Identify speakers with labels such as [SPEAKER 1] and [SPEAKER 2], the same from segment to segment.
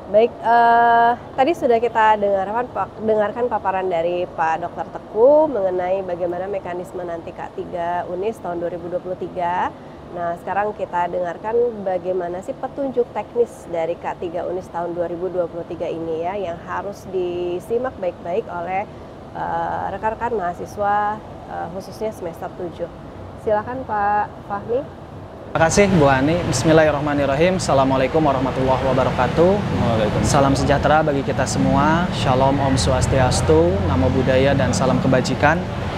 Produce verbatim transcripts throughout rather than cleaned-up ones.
[SPEAKER 1] Baik, eh, tadi sudah kita dengarkan, Pak- dengarkan paparan dari Pak Dokter Teguh mengenai bagaimana mekanisme nanti K tiga UNIS tahun dua ribu dua puluh tiga. Nah, sekarang kita dengarkan bagaimana sih petunjuk teknis dari K tiga UNIS tahun dua ribu dua puluh tiga ini ya, yang harus disimak baik-baik oleh eh, rekan-rekan mahasiswa eh, khususnya semester tujuh. Silakan Pak Fahmi.
[SPEAKER 2] Terima kasih Bu Ani. Bismillahirrahmanirrahim. Assalamualaikum warahmatullahi wabarakatuh. Salam sejahtera bagi kita semua. Shalom, Om Swastiastu, Namo Buddhaya, dan salam kebajikan.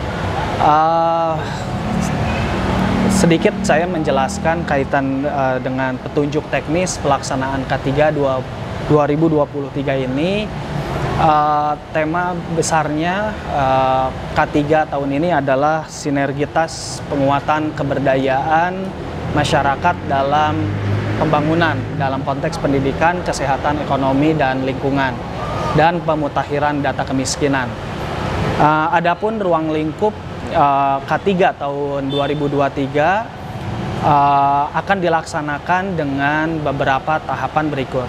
[SPEAKER 2] Uh, sedikit saya menjelaskan kaitan uh, dengan petunjuk teknis pelaksanaan K tiga dua ribu dua puluh tiga ini. Uh, tema besarnya uh, K tiga tahun ini adalah sinergitas penguatan keberdayaan masyarakat dalam pembangunan dalam konteks pendidikan, kesehatan, ekonomi, dan lingkungan, dan pemutakhiran data kemiskinan. Uh, adapun ruang lingkup uh, K tiga tahun dua ribu dua puluh tiga uh, akan dilaksanakan dengan beberapa tahapan berikut.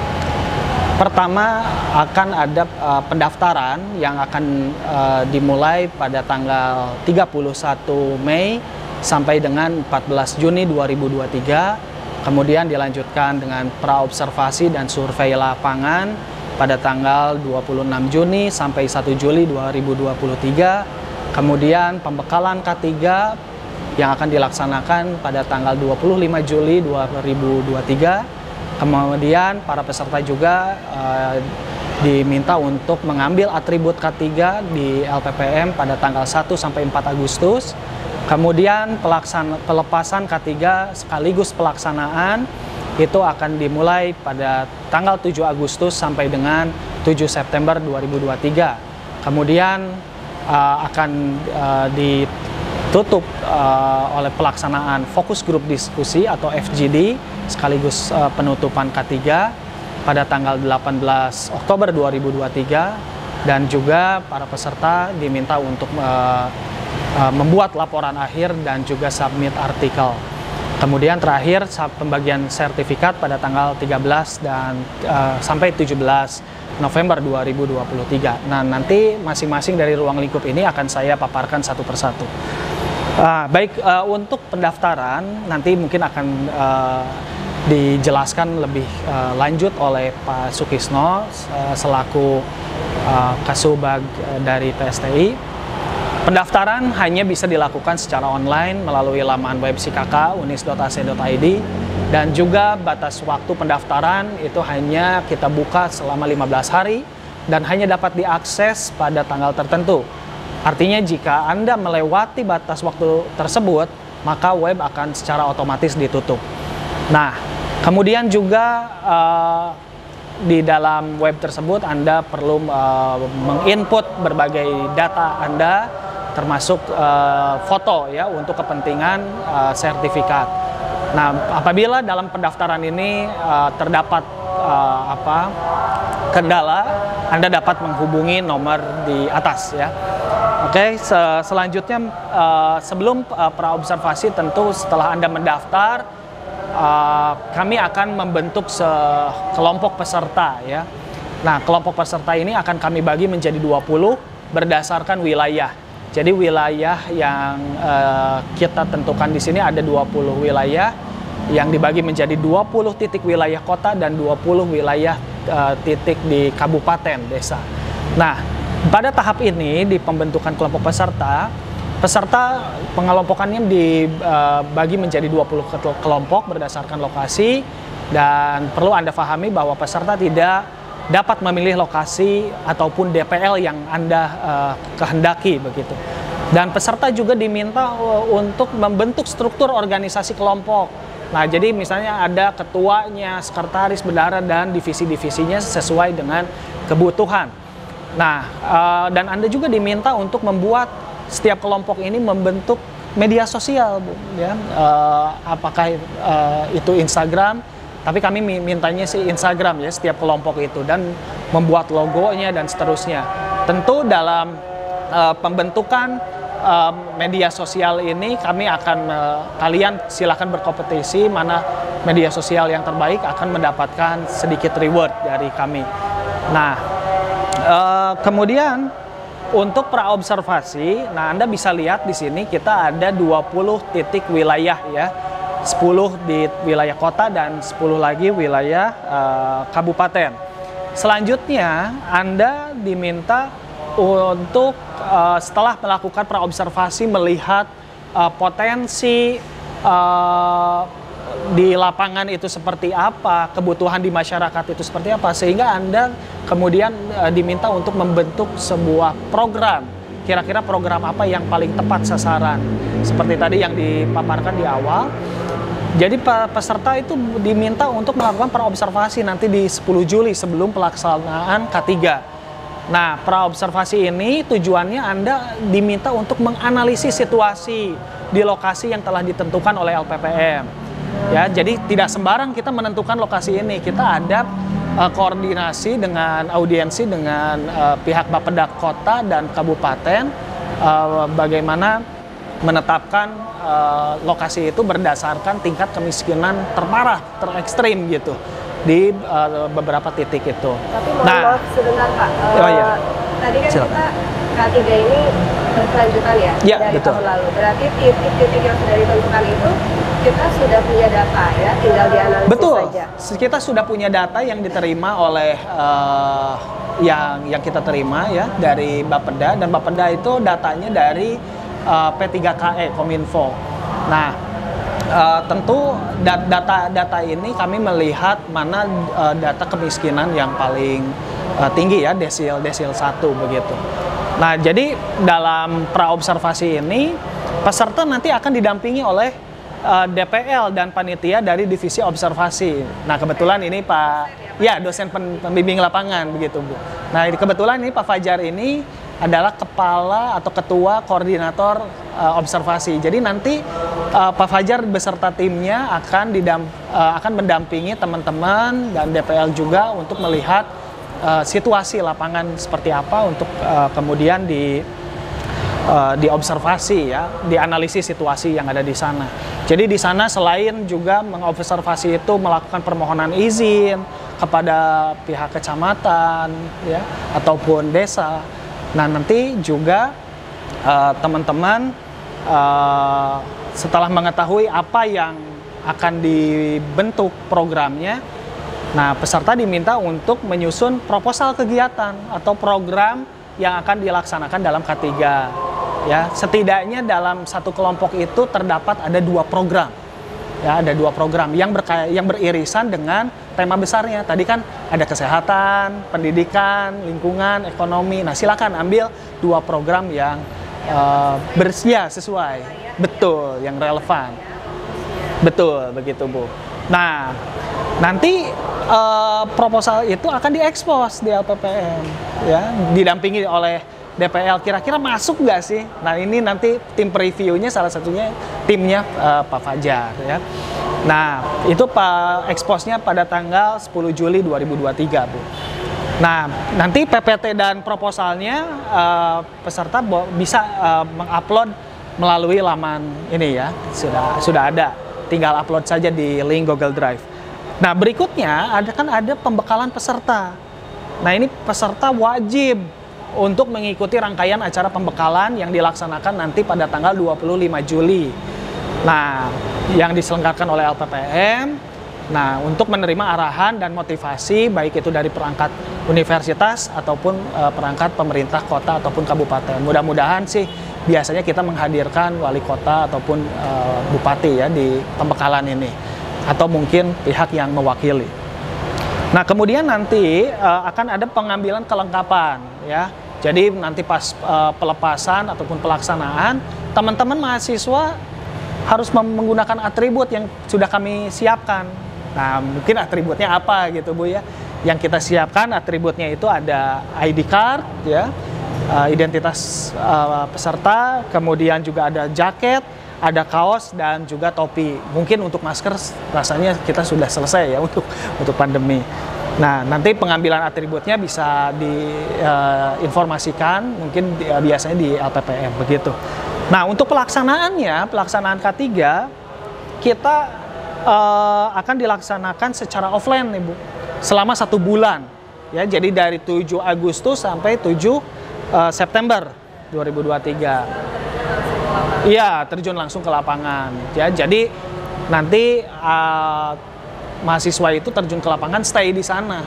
[SPEAKER 2] Pertama, akan ada uh, pendaftaran yang akan uh, dimulai pada tanggal tiga puluh satu Mei sampai dengan empat belas Juni dua ribu dua puluh tiga. Kemudian dilanjutkan dengan praobservasi dan survei lapangan pada tanggal dua puluh enam Juni sampai satu Juli dua ribu dua puluh tiga. Kemudian pembekalan K tiga yang akan dilaksanakan pada tanggal dua puluh lima Juli dua ribu dua puluh tiga. Kemudian para peserta juga uh, diminta untuk mengambil atribut K tiga di L P P M pada tanggal satu sampai empat Agustus. Kemudian pelaksan, pelepasan K tiga sekaligus pelaksanaan itu akan dimulai pada tanggal tujuh Agustus sampai dengan tujuh September dua ribu dua puluh tiga. Kemudian uh, akan uh, ditutup uh, oleh pelaksanaan fokus grup diskusi atau F G D sekaligus uh, penutupan K tiga pada tanggal delapan belas Oktober dua ribu dua puluh tiga, dan juga para peserta diminta untuk uh, uh, membuat laporan akhir dan juga submit artikel. Kemudian terakhir pembagian sertifikat pada tanggal tiga belas dan uh, sampai tujuh belas November dua ribu dua puluh tiga. Nah, nanti masing-masing dari ruang lingkup ini akan saya paparkan satu persatu. Uh, baik, uh, untuk pendaftaran nanti mungkin akan uh, dijelaskan lebih uh, lanjut oleh Pak Sukisno uh, selaku uh, Kasubag dari P S T I. Pendaftaran hanya bisa dilakukan secara online melalui laman web S I K K unis dot a c dot i d, dan juga batas waktu pendaftaran itu hanya kita buka selama lima belas hari dan hanya dapat diakses pada tanggal tertentu. Artinya jika Anda melewati batas waktu tersebut, maka web akan secara otomatis ditutup. Nah, kemudian juga uh, di dalam web tersebut Anda perlu uh, menginput berbagai data Anda, termasuk uh, foto ya untuk kepentingan uh, sertifikat. Nah, apabila dalam pendaftaran ini uh, terdapat uh, apa kendala, Anda dapat menghubungi nomor di atas ya. Oke, se selanjutnya uh, sebelum uh, praobservasi, tentu setelah Anda mendaftar, uh, kami akan membentuk sekelompok peserta ya. Nah, kelompok peserta ini akan kami bagi menjadi dua puluh berdasarkan wilayah. Jadi wilayah yang uh, kita tentukan di sini ada dua puluh wilayah yang dibagi menjadi dua puluh titik wilayah kota dan dua puluh wilayah uh, titik di kabupaten desa. Nah, pada tahap ini di pembentukan kelompok peserta, peserta pengelompokannya dibagi menjadi dua puluh kelompok berdasarkan lokasi, dan perlu Anda pahami bahwa peserta tidak dapat memilih lokasi ataupun D P L yang Anda uh, kehendaki begitu. Dan peserta juga diminta uh, untuk membentuk struktur organisasi kelompok. Nah, jadi misalnya ada ketuanya, sekretaris, bendahara, dan divisi-divisinya sesuai dengan kebutuhan. Nah, uh, dan Anda juga diminta untuk membuat setiap kelompok ini membentuk media sosial, Bu, ya. Uh, apakah uh, itu Instagram? Tapi kami mintanya sih Instagram ya, setiap kelompok itu, dan membuat logonya dan seterusnya. Tentu dalam uh, pembentukan uh, media sosial ini kami akan uh, kalian silakan berkompetisi mana media sosial yang terbaik akan mendapatkan sedikit reward dari kami. Nah, uh, kemudian untuk praobservasi, nah Anda bisa lihat di sini kita ada dua puluh titik wilayah ya. sepuluh di wilayah kota dan sepuluh lagi wilayah uh, kabupaten. Selanjutnya Anda diminta untuk uh, setelah melakukan praobservasi melihat uh, potensi uh, di lapangan itu seperti apa, kebutuhan di masyarakat itu seperti apa, sehingga Anda kemudian uh, diminta untuk membentuk sebuah program. Kira-kira program apa yang paling tepat sasaran. Seperti tadi yang dipaparkan di awal. Jadi peserta itu diminta untuk melakukan praobservasi nanti di sepuluh Juli sebelum pelaksanaan K tiga. Nah, praobservasi ini tujuannya Anda diminta untuk menganalisis situasi di lokasi yang telah ditentukan oleh L P P M. Ya, jadi tidak sembarang kita menentukan lokasi ini. Kita ada uh, koordinasi dengan audiensi dengan uh, pihak Bapeda Kota dan Kabupaten uh, bagaimana menetapkan uh, lokasi itu berdasarkan tingkat kemiskinan terparah, terekstrim gitu di uh, beberapa titik itu.
[SPEAKER 1] Tapi mohon
[SPEAKER 2] nah,
[SPEAKER 1] maaf sebentar Pak. Uh,
[SPEAKER 2] oh iya.
[SPEAKER 1] Tadi kan
[SPEAKER 2] Silakan.
[SPEAKER 1] kita K tiga ini berkelanjutan ya,
[SPEAKER 2] ya
[SPEAKER 1] dari
[SPEAKER 2] betul.
[SPEAKER 1] tahun lalu. Berarti titik-titik yang sudah ditentukan itu kita sudah punya data ya, tinggal dianalisis
[SPEAKER 2] Betul.
[SPEAKER 1] saja.
[SPEAKER 2] Kita sudah punya data yang diterima oleh uh, yang yang kita terima ya dari Bapeda, dan Bapeda itu datanya dari uh, P tiga K E Kominfo. Nah, Uh, tentu data-data ini kami melihat mana uh, data kemiskinan yang paling uh, tinggi ya, desil desil satu begitu. Nah, jadi dalam praobservasi ini peserta nanti akan didampingi oleh uh, D P L dan panitia dari divisi observasi. Nah, kebetulan ini Pak ya dosen pembimbing lapangan begitu Bu. Nah, kebetulan ini Pak Fajar ini adalah kepala atau ketua koordinator uh, observasi. Jadi nanti uh, Pak Fajar beserta timnya akan didamp, uh, akan mendampingi teman-teman dan D P L juga untuk melihat uh, situasi lapangan seperti apa untuk uh, kemudian di uh, diobservasi ya, dianalisis situasi yang ada di sana. Jadi di sana selain juga mengobservasi itu melakukan permohonan izin kepada pihak kecamatan ya ataupun desa. Nah, nanti juga teman-teman uh, uh, setelah mengetahui apa yang akan dibentuk programnya, nah peserta diminta untuk menyusun proposal kegiatan atau program yang akan dilaksanakan dalam K tiga. Ya, setidaknya dalam satu kelompok itu terdapat ada dua program. Ya, ada dua program yang berkaya, yang beririsan dengan tema besarnya. Tadi kan ada kesehatan, pendidikan, lingkungan, ekonomi. Nah, silakan ambil dua program yang uh, bersia sesuai, betul, yang relevan, betul, begitu Bu. Nah, nanti uh, proposal itu akan diekspos di L P P M, ya, didampingi oleh D P L. Kira-kira masuk nggak sih? Nah, ini nanti tim previewnya salah satunya timnya uh, Pak Fajar ya. Nah, itu Pak eksposnya pada tanggal sepuluh Juli dua ribu dua puluh tiga Bu. Nah, nanti P P T dan proposalnya uh, peserta bisa uh, mengupload melalui laman ini ya. Sudah sudah ada. Tinggal upload saja di link Google Drive. Nah, berikutnya ada kan ada pembekalan peserta. Nah, ini peserta wajib untuk mengikuti rangkaian acara pembekalan yang dilaksanakan nanti pada tanggal dua puluh lima Juli. Nah, yang diselenggarakan oleh L P P M. Nah, untuk menerima arahan dan motivasi baik itu dari perangkat universitas ataupun uh, perangkat pemerintah kota ataupun kabupaten. Mudah-mudahan sih biasanya kita menghadirkan wali kota ataupun uh, bupati ya di pembekalan ini, atau mungkin pihak yang mewakili. Nah, kemudian nanti uh, akan ada pengambilan kelengkapan ya. Jadi nanti pas uh, pelepasan ataupun pelaksanaan, teman-teman mahasiswa harus menggunakan atribut yang sudah kami siapkan. Nah, mungkin atributnya apa gitu Bu ya. Yang kita siapkan atributnya itu ada I D card ya, uh, identitas uh, peserta, kemudian juga ada jaket, ada kaos dan juga topi. Mungkin untuk masker rasanya kita sudah selesai ya untuk untuk pandemi. Nah, nanti pengambilan atributnya bisa diinformasikan uh, mungkin di, uh, biasanya di L P P M begitu. Nah, untuk pelaksanaannya, pelaksanaan K tiga kita uh, akan dilaksanakan secara offline nih Bu, selama satu bulan. Ya, jadi dari tujuh Agustus sampai tujuh uh, September dua ribu dua puluh tiga. Iya, terjun langsung ke lapangan. Ya, jadi nanti uh, mahasiswa itu terjun ke lapangan, stay di sana.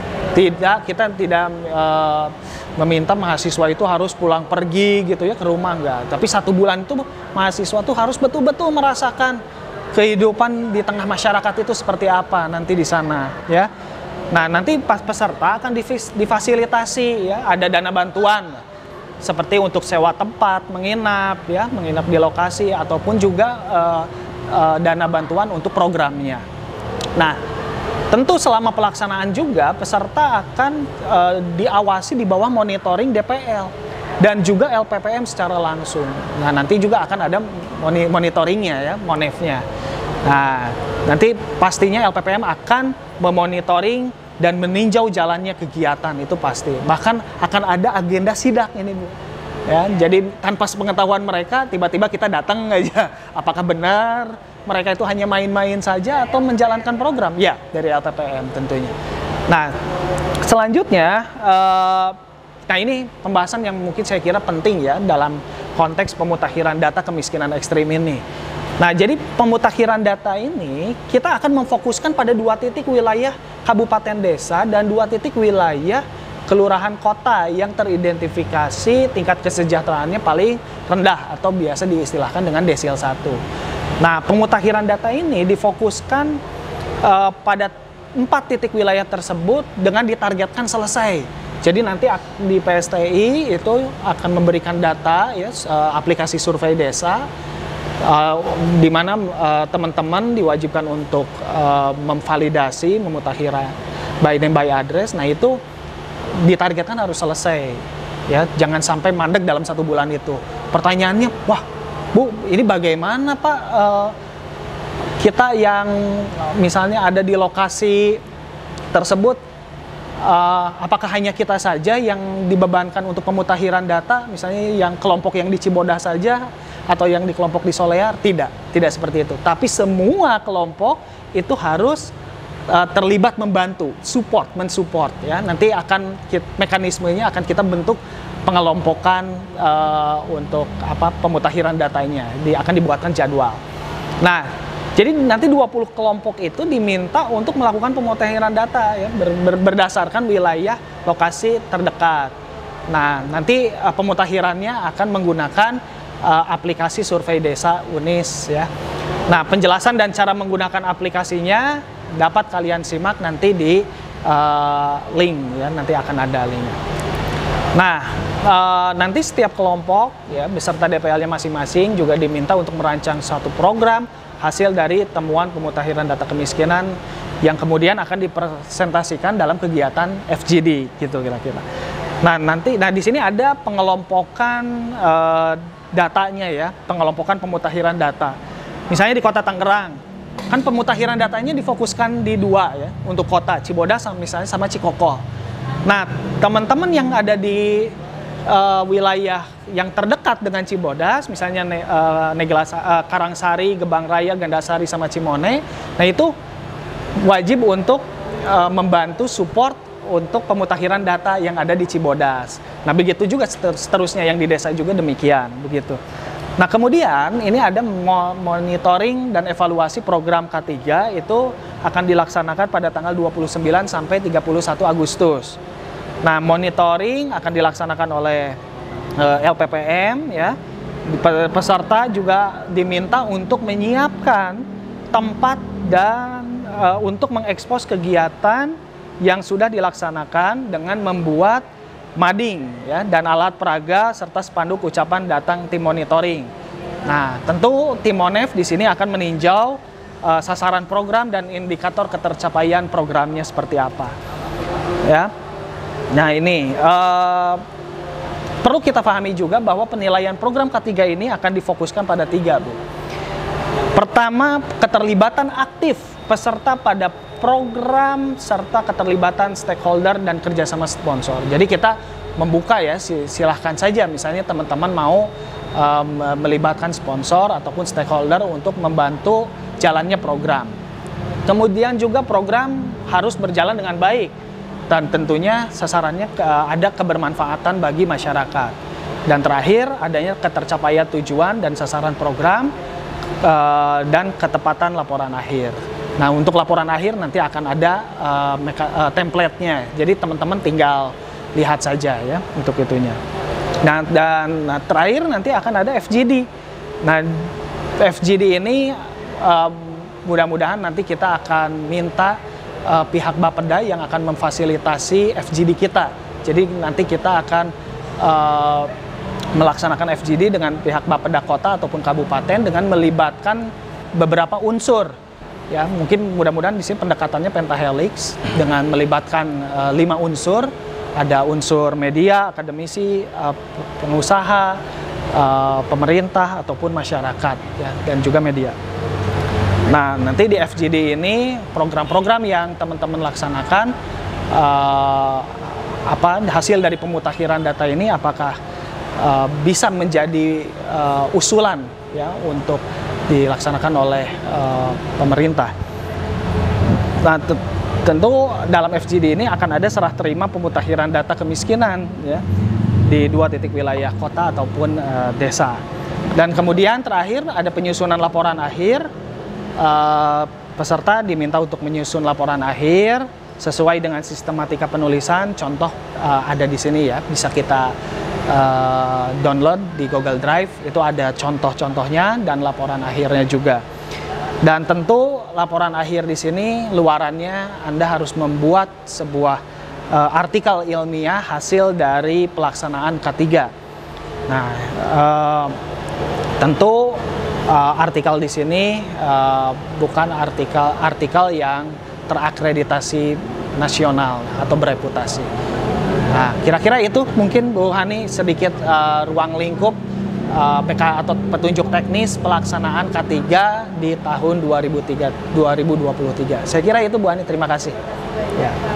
[SPEAKER 2] Tidak, kita tidak uh, meminta mahasiswa itu harus pulang pergi gitu ya ke rumah, enggak. Tapi satu bulan itu mahasiswa tuh harus betul-betul merasakan kehidupan di tengah masyarakat itu seperti apa nanti di sana, ya. Nah, nanti pas peserta akan difasilitasi, ya, ada dana bantuan seperti untuk sewa tempat, menginap, ya, menginap di lokasi, ataupun juga uh, uh, dana bantuan untuk programnya. Nah, tentu selama pelaksanaan juga peserta akan uh, diawasi di bawah monitoring D P L dan juga L P P M secara langsung. Nah, nanti juga akan ada monitoringnya, ya, monefnya. Nah, nanti pastinya L P P M akan memonitoring dan meninjau jalannya kegiatan, itu pasti. Bahkan akan ada agenda sidak ini, Bu. Ya, jadi tanpa sepengetahuan mereka, tiba-tiba kita datang aja. Apakah benar mereka itu hanya main-main saja atau menjalankan program? Ya, dari L P P M tentunya. Nah, selanjutnya, uh, nah ini pembahasan yang mungkin saya kira penting ya dalam konteks pemutakhiran data kemiskinan ekstrim ini. Nah, jadi pemutakhiran data ini kita akan memfokuskan pada dua titik wilayah kabupaten desa dan dua titik wilayah kelurahan kota yang teridentifikasi tingkat kesejahteraannya paling rendah atau biasa diistilahkan dengan desil satu. Nah, pemutakhiran data ini difokuskan uh, pada empat titik wilayah tersebut dengan ditargetkan selesai. Jadi nanti di P S T I itu akan memberikan data, ya, uh, aplikasi survei desa, Uh, di mana uh, teman-teman diwajibkan untuk uh, memvalidasi, memutakhirah by name by address. Nah, itu ditargetkan harus selesai, ya, jangan sampai mandek dalam satu bulan itu. Pertanyaannya, wah Bu, ini bagaimana Pak, uh, kita yang misalnya ada di lokasi tersebut, uh, apakah hanya kita saja yang dibebankan untuk pemutakhiran data, misalnya yang kelompok yang di Cibodas saja atau yang di kelompok di Solear? Tidak, tidak seperti itu. Tapi semua kelompok itu harus uh, terlibat membantu, support, mensupport, ya. Nanti akan kita, mekanismenya akan kita bentuk pengelompokan uh, untuk apa pemutakhiran datanya, di, akan dibuatkan jadwal. Nah, jadi nanti dua puluh kelompok itu diminta untuk melakukan pemutakhiran data, ya, ber, ber, berdasarkan wilayah lokasi terdekat. Nah, nanti uh, pemutakhirannya akan menggunakan Uh, aplikasi survei desa Unis, ya. Nah, penjelasan dan cara menggunakan aplikasinya dapat kalian simak nanti di uh, link, ya, nanti akan ada linknya. Nah, uh, nanti setiap kelompok, ya, beserta D P L-nya masing-masing juga diminta untuk merancang satu program hasil dari temuan pemutakhiran data kemiskinan yang kemudian akan dipresentasikan dalam kegiatan F G D, gitu kira-kira. Nah, nanti, nah di sini ada pengelompokan uh, datanya, ya, pengelompokan pemutakhiran data. Misalnya di Kota Tangerang, kan pemutakhiran datanya difokuskan di dua, ya, untuk kota Cibodas misalnya sama Cikokoh. Nah, teman-teman yang ada di uh, wilayah yang terdekat dengan Cibodas, misalnya ne, uh, Negelasa, uh, Karangsari, Gebang Raya, Gandasari sama Cimone, nah itu wajib untuk uh, membantu support untuk pemutakhiran data yang ada di Cibodas. Nah, begitu juga seterusnya yang di desa juga demikian, begitu. Nah, kemudian ini ada monitoring dan evaluasi program K tiga, itu akan dilaksanakan pada tanggal dua puluh sembilan sampai tiga puluh satu Agustus. Nah, monitoring akan dilaksanakan oleh uh, L P P M, ya. Peserta juga diminta untuk menyiapkan tempat dan uh, untuk mengekspos kegiatan yang sudah dilaksanakan dengan membuat mading, ya, dan alat peraga serta spanduk ucapan datang tim monitoring. Nah, tentu tim Monef di sini akan meninjau uh, sasaran program dan indikator ketercapaian programnya seperti apa, ya. Nah, ini uh, perlu kita pahami juga bahwa penilaian program K tiga ini akan difokuskan pada tiga, Bu. Pertama, keterlibatan aktif peserta pada program serta keterlibatan stakeholder dan kerjasama sponsor. Jadi kita membuka, ya, silahkan saja misalnya teman-teman mau um, melibatkan sponsor ataupun stakeholder untuk membantu jalannya program. Kemudian juga program harus berjalan dengan baik dan tentunya sasarannya ke, ada kebermanfaatan bagi masyarakat. Dan terakhir adanya ketercapaian tujuan dan sasaran program uh, dan ketepatan laporan akhir. Nah, untuk laporan akhir nanti akan ada uh, uh, template-nya. Jadi teman-teman tinggal lihat saja ya untuk itunya. Nah, dan nah, terakhir nanti akan ada F G D. Nah, F G D ini uh, mudah-mudahan nanti kita akan minta uh, pihak Bapeda yang akan memfasilitasi F G D kita. Jadi nanti kita akan uh, melaksanakan F G D dengan pihak Bapeda kota ataupun kabupaten dengan melibatkan beberapa unsur. Ya, mungkin mudah-mudahan di sini pendekatannya pentahelix dengan melibatkan uh, lima unsur. Ada unsur media, akademisi, uh, pengusaha, uh, pemerintah ataupun masyarakat ya, dan juga media. Nah, nanti di F G D ini program-program yang teman-teman laksanakan, uh, apa hasil dari pemutakhiran data ini apakah uh, bisa menjadi uh, usulan ya untuk dilaksanakan oleh uh, pemerintah. Nah, tentu dalam F G D ini akan ada serah terima pemutakhiran data kemiskinan ya di dua titik wilayah kota ataupun uh, desa. Dan kemudian terakhir ada penyusunan laporan akhir. Uh, peserta diminta untuk menyusun laporan akhir sesuai dengan sistematika penulisan. Contoh uh, ada di sini ya, bisa kita uh, download di Google Drive. Itu ada contoh-contohnya dan laporan akhirnya juga. Dan tentu laporan akhir di sini luarannya Anda harus membuat sebuah uh, artikel ilmiah hasil dari pelaksanaan K tiga. Nah, uh, tentu uh, artikel di sini uh, bukan artikel artikel yang terakreditasi nasional atau bereputasi. Nah, kira-kira itu mungkin Bu Hani sedikit uh, ruang lingkup Uh, P K atau petunjuk teknis pelaksanaan K tiga di tahun dua ribu dua puluh tiga. Saya kira itu Bu Ani, terima kasih. Ya.